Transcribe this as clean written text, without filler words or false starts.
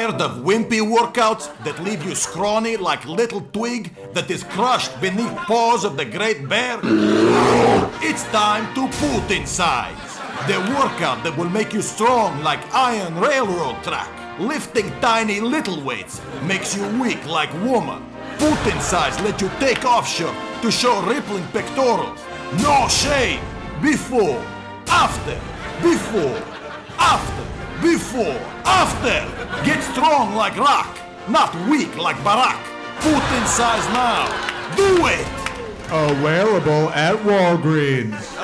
Tired of wimpy workouts that leave you scrawny like little twig that is crushed beneath paws of the great bear? It's time to Putincize, the workout that will make you strong like iron railroad track. Lifting tiny little weights makes you weak like woman. Putincize lets you take off shirt to show rippling pectorals. No shame. Before, after, before, after, before, after. Get strong like rock, not weak like Barack. Putincize now. Do it. Available at Walgreens.